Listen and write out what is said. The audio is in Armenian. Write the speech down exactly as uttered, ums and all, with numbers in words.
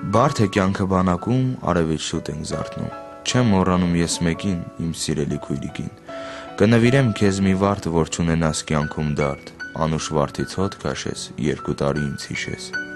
Բարդ է կյանքը բանակում, արևից շուտ ենք զարթնում, չեմ մոռանում ես մեկին, իմ սիրելի քույրիկին, կնվիրեմ քեզ մի վարդ, որ չունենաս կյանքում դարդ, անուշ վարդից հոտ քաշես, երկու տարի ինձ հիշես։